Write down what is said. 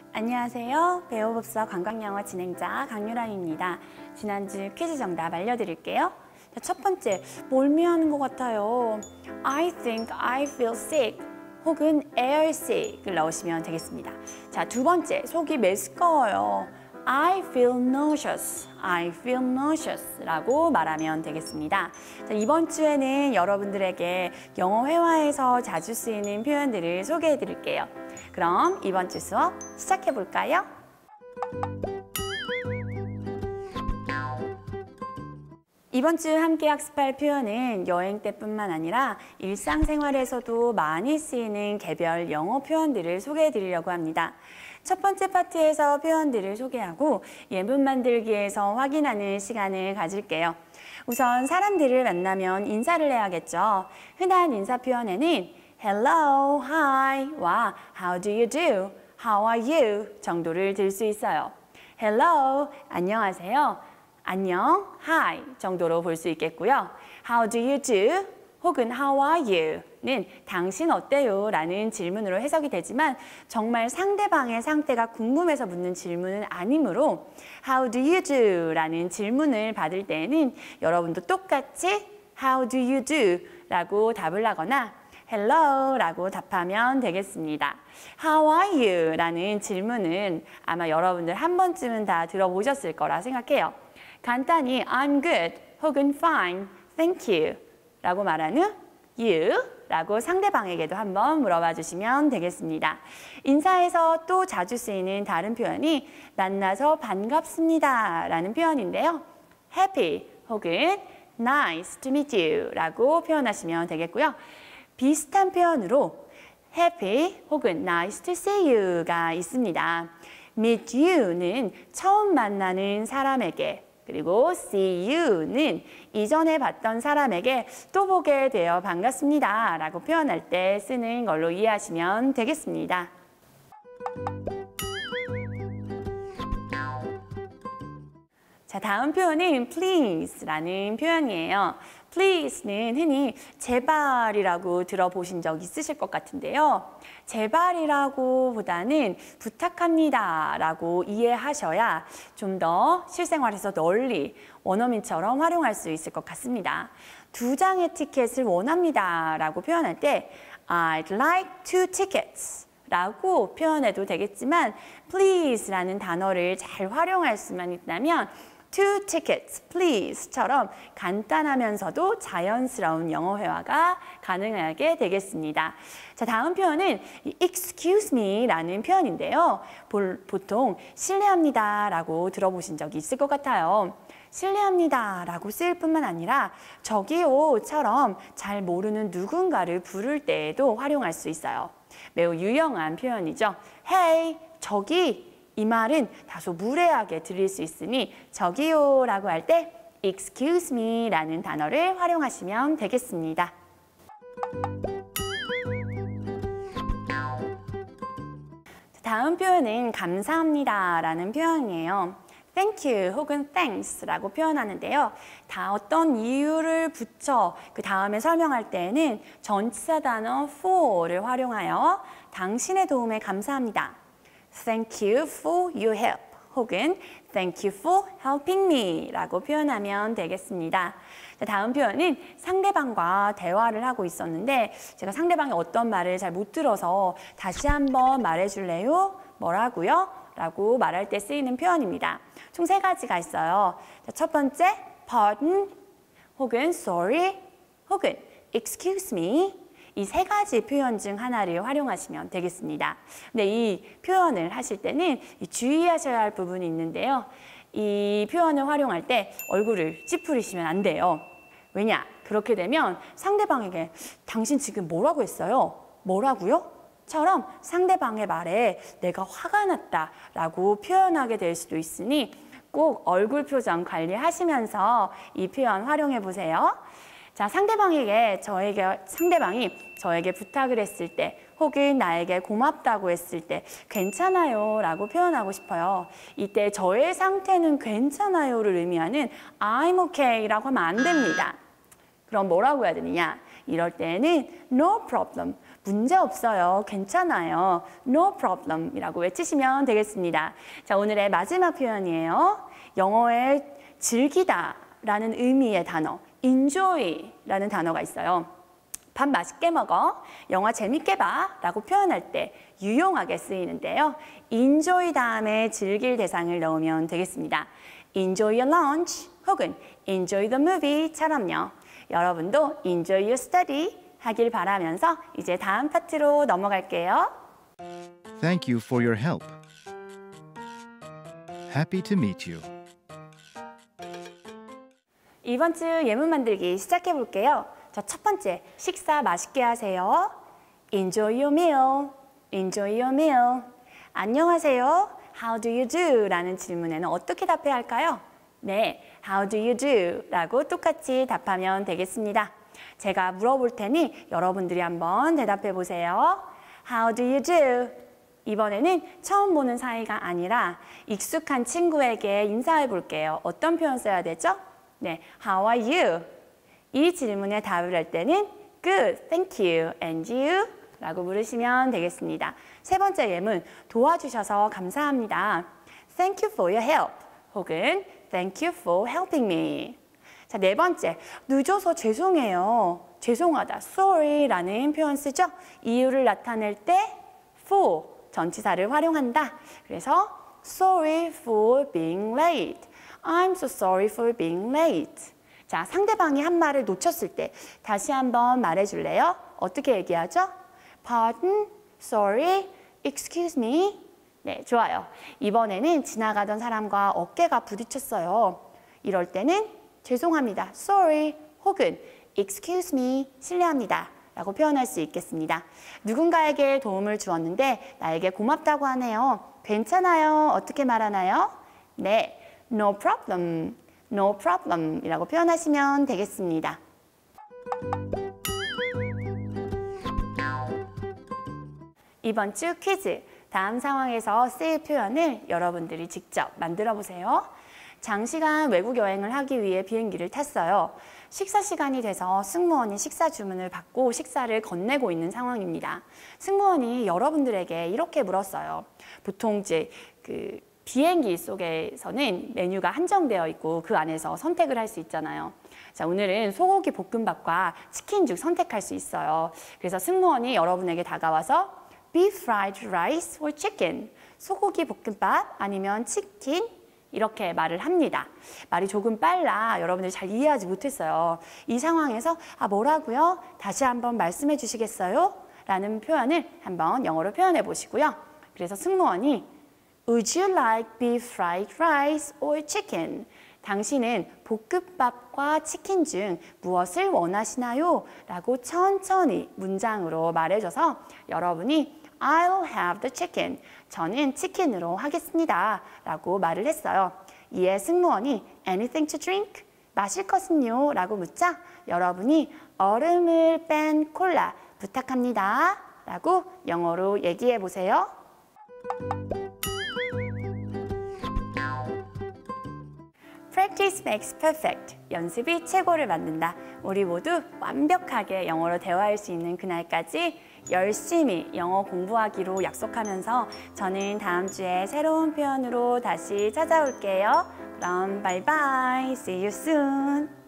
안녕하세요. 배우법사 관광영어 진행자 강유란입니다. 지난주 퀴즈 정답 알려드릴게요. 자, 첫 번째, 멀미하는 것 같아요. I think I feel sick 혹은 air sick을 넣으시면 되겠습니다. 자, 두 번째, 속이 메스꺼워요. I feel nauseous, I feel nauseous 라고 말하면 되겠습니다. 자, 이번 주에는 여러분들에게 영어 회화에서 자주 쓰이는 표현들을 소개해 드릴게요. 그럼 이번 주 수업 시작해 볼까요? 이번 주 함께 학습할 표현은 여행 때뿐만 아니라 일상생활에서도 많이 쓰이는 개별 영어 표현들을 소개해 드리려고 합니다. 첫 번째 파트에서 표현들을 소개하고 예문 만들기에서 확인하는 시간을 가질게요. 우선 사람들을 만나면 인사를 해야겠죠. 흔한 인사 표현에는 Hello, Hi와 How do you do? How are you? 정도를 들 수 있어요. Hello, 안녕하세요. 안녕, Hi 정도로 볼 수 있겠고요. How do you do? 혹은 How are you? 는 당신 어때요? 라는 질문으로 해석이 되지만 정말 상대방의 상태가 궁금해서 묻는 질문은 아니므로 How do you do? 라는 질문을 받을 때에는 여러분도 똑같이 How do you do? 라고 답을 하거나 Hello 라고 답하면 되겠습니다. How are you? 라는 질문은 아마 여러분들 한 번쯤은 다 들어보셨을 거라 생각해요. 간단히 I'm good 혹은 fine, thank you 라고 말한 후 you 라고 상대방에게도 한번 물어봐 주시면 되겠습니다. 인사에서 또 자주 쓰이는 다른 표현이 만나서 반갑습니다 라는 표현인데요. happy 혹은 nice to meet you 라고 표현하시면 되겠고요. 비슷한 표현으로 happy 혹은 nice to see you가 있습니다. meet you는 처음 만나는 사람에게, 그리고 see you는 이전에 봤던 사람에게 또 보게 되어 반갑습니다 라고 표현할 때 쓰는 걸로 이해하시면 되겠습니다. 자, 다음 표현은 please라는 표현이에요. please는 흔히 제발이라고 들어보신 적 있으실 것 같은데요. 제발이라고 보다는 부탁합니다 라고 이해하셔야 좀 더 실생활에서 널리 원어민처럼 활용할 수 있을 것 같습니다. 2장의 티켓을 원합니다 라고 표현할 때 I'd like 2 tickets 라고 표현해도 되겠지만 please 라는 단어를 잘 활용할 수만 있다면 2 tickets, please처럼 간단하면서도 자연스러운 영어 회화가 가능하게 되겠습니다. 자, 다음 표현은 excuse me 라는 표현인데요. 보통 실례합니다 라고 들어보신 적이 있을 것 같아요. 실례합니다 라고 쓰일 뿐만 아니라 저기요처럼 잘 모르는 누군가를 부를 때에도 활용할 수 있어요. 매우 유용한 표현이죠. Hey, 저기 이 말은 다소 무례하게 들릴 수 있으니 저기요 라고 할 때 excuse me 라는 단어를 활용하시면 되겠습니다. 다음 표현은 감사합니다 라는 표현이에요. Thank you 혹은 thanks 라고 표현하는데요. 다 어떤 이유를 붙여 그 다음에 설명할 때에는 전치사 단어 for를 활용하여 당신의 도움에 감사합니다. Thank you for your help 혹은 Thank you for helping me 라고 표현하면 되겠습니다. 자, 다음 표현은 상대방과 대화를 하고 있었는데 제가 상대방이 어떤 말을 잘 못 들어서 다시 한번 말해줄래요? 뭐라고요? 라고 말할 때 쓰이는 표현입니다. 총 3가지가 있어요. 자, 첫 번째, pardon 혹은 sorry 혹은 excuse me 이 3가지 표현 중 하나를 활용하시면 되겠습니다. 근데 이 표현을 하실 때는 주의하셔야 할 부분이 있는데요. 이 표현을 활용할 때 얼굴을 찌푸리시면 안 돼요. 왜냐? 그렇게 되면 상대방에게 당신 지금 뭐라고 했어요? 뭐라고요? 처럼 상대방의 말에 내가 화가 났다 라고 표현하게 될 수도 있으니 꼭 얼굴 표정 관리하시면서 이 표현 활용해 보세요. 자, 상대방이 저에게 부탁을 했을 때 혹은 나에게 고맙다고 했을 때 괜찮아요 라고 표현하고 싶어요. 이때 저의 상태는 괜찮아요를 의미하는 I'm okay 라고 하면 안 됩니다. 그럼 뭐라고 해야 되느냐? 이럴 때는 no problem, 문제 없어요. 괜찮아요. No problem 이라고 외치시면 되겠습니다. 자, 오늘의 마지막 표현이에요. 영어의 즐기다 라는 의미의 단어 enjoy 라는 단어가 있어요. 밥 맛있게 먹어, 영화 재밌게 봐 라고 표현할 때 유용하게 쓰이는데요. enjoy 다음에 즐길 대상을 넣으면 되겠습니다. enjoy your lunch 혹은 enjoy the movie처럼요. 여러분도 enjoy your study 하길 바라면서 이제 다음 파트로 넘어갈게요. Thank you for your help. Happy to meet you. 이번 주 예문 만들기 시작해 볼게요. 자, 첫 번째, 식사 맛있게 하세요. Enjoy your meal. Enjoy your meal. 안녕하세요. How do you do? 라는 질문에는 어떻게 답해야 할까요? 네, How do you do? 라고 똑같이 답하면 되겠습니다. 제가 물어볼 테니 여러분들이 한번 대답해 보세요. How do you do? 이번에는 처음 보는 사이가 아니라 익숙한 친구에게 인사해 볼게요. 어떤 표현 써야 되죠? 네, How are you? 이 질문에 답을 할 때는 Good, thank you, and you? 라고 물으시면 되겠습니다. 세 번째 예문, 도와주셔서 감사합니다. Thank you for your help 혹은 Thank you for helping me. 자, 네 번째, 늦어서 죄송해요. 죄송하다, sorry라는 표현 쓰죠? 이유를 나타낼 때 for 전치사를 활용한다. 그래서 sorry for being late. I'm so sorry for being late. 자, 상대방이 한 말을 놓쳤을 때 다시 한번 말해줄래요? 어떻게 얘기하죠? Pardon, sorry, excuse me. 네, 좋아요. 이번에는 지나가던 사람과 어깨가 부딪혔어요. 이럴 때는 죄송합니다, sorry, 혹은 excuse me, 실례합니다 라고 표현할 수 있겠습니다. 누군가에게 도움을 주었는데 나에게 고맙다고 하네요. 괜찮아요. 어떻게 말하나요? 네, no problem, no problem 이라고 표현하시면 되겠습니다. 이번 주 퀴즈, 다음 상황에서 쓰일 표현을 여러분들이 직접 만들어 보세요. 장시간 외국 여행을 하기 위해 비행기를 탔어요. 식사 시간이 돼서 승무원이 식사 주문을 받고 식사를 건네고 있는 상황입니다. 승무원이 여러분들에게 이렇게 물었어요. 보통 이제 비행기 속에서는 메뉴가 한정되어 있고 그 안에서 선택을 할 수 있잖아요. 자, 오늘은 소고기 볶음밥과 치킨죽 선택할 수 있어요. 그래서 승무원이 여러분에게 다가와서 beef fried rice or chicken, 소고기 볶음밥 아니면 치킨 이렇게 말을 합니다. 말이 조금 빨라 여러분들이 잘 이해하지 못했어요. 이 상황에서 뭐라고요? 다시 한번 말씀해 주시겠어요? 라는 표현을 한번 영어로 표현해 보시고요. 그래서 승무원이 Would you like beef fried rice or chicken? 당신은 볶음밥과 치킨 중 무엇을 원하시나요? 라고 천천히 문장으로 말해줘서 여러분이 I'll have the chicken. 저는 치킨으로 하겠습니다. 라고 말을 했어요. 이에 승무원이 Anything to drink? 마실 것은요? 라고 묻자 여러분이 얼음을 뺀 콜라 부탁합니다. 라고 영어로 얘기해 보세요. Practice makes perfect. 연습이 최고를 만든다. 우리 모두 완벽하게 영어로 대화할 수 있는 그날까지 열심히 영어 공부하기로 약속하면서 저는 다음 주에 새로운 표현으로 다시 찾아올게요. 그럼 바이바이. See you soon.